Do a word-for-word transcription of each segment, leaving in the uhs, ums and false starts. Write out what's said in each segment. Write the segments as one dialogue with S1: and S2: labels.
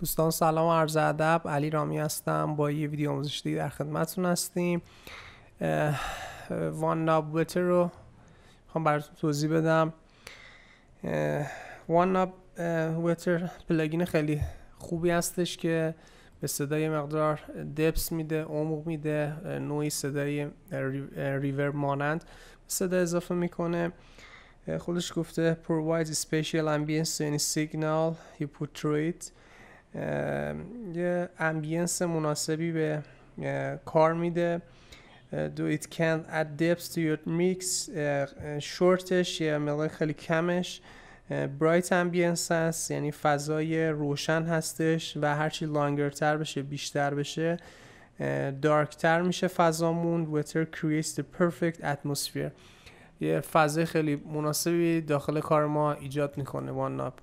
S1: دوستان سلام و عرض ادب، علی رامی هستم. با یه ویدیو آموزشی دیگه در خدمتتون هستیم. وان ناب وتر رو میخوام براتون توضیح بدم. وان ناب وتر پلاگین خیلی خوبی هستش که به صدای مقدار دپس میده، عمق میده، نوعی صدای ریورب مانند صدا اضافه میکنه. خودش گفته provides spatial ambience to any signal you put through it. یه امبینس مناسبی به کار میده. do it can add depth to your mix. شورتش یه مقدار خیلی کمش bright ambience هست، یعنی فضای روشن هستش و هرچی لانگر تر بشه بیشتر بشه دارک تر میشه فضامون. weather creates the perfect atmosphere. یه فضای خیلی مناسبی داخل کار ما ایجاد میکنه وان ناب.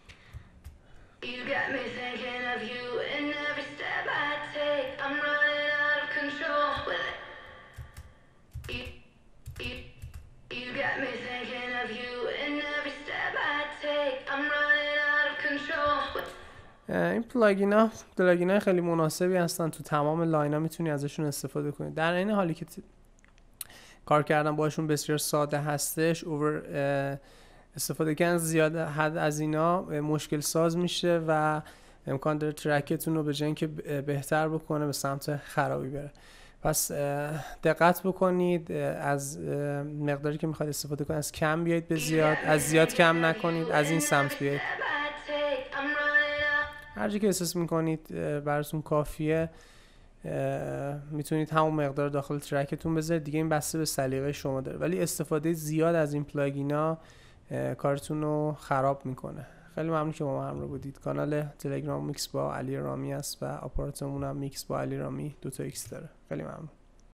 S1: این پلاگین ها پلاگین های خیلی مناسبی هستن، تو تمام لاین ها میتونی ازشون استفاده کنی. در این حالی که کار کردن باشون بسیار ساده هستش، اوور استفاده کردن زیاد حد از اینا مشکل ساز میشه و امکان داره ترکتون رو به جای اینکه بهتر بکنه به سمت خرابی بره. پس دقت بکنید، از مقداری که میخواید استفاده کنید از کم بیایید به زیاد، از زیاد کم نکنید، از این سمت بیایید. هر جایی که احساس میکنید براتون کافیه میتونید همون مقدار داخل ترکتون بذارید دیگه. این بسته به سلیقه شما داره، ولی استفاده زیاد از این پلاگینا کارتون رو خراب میکنه. خیلی ممنون که با ما همراه بودید. کانال تلگرام میکس با علی رامی است و آپاراتمون هم میکس با علی رامی دو تا ایکس داره. خیلی ممنون.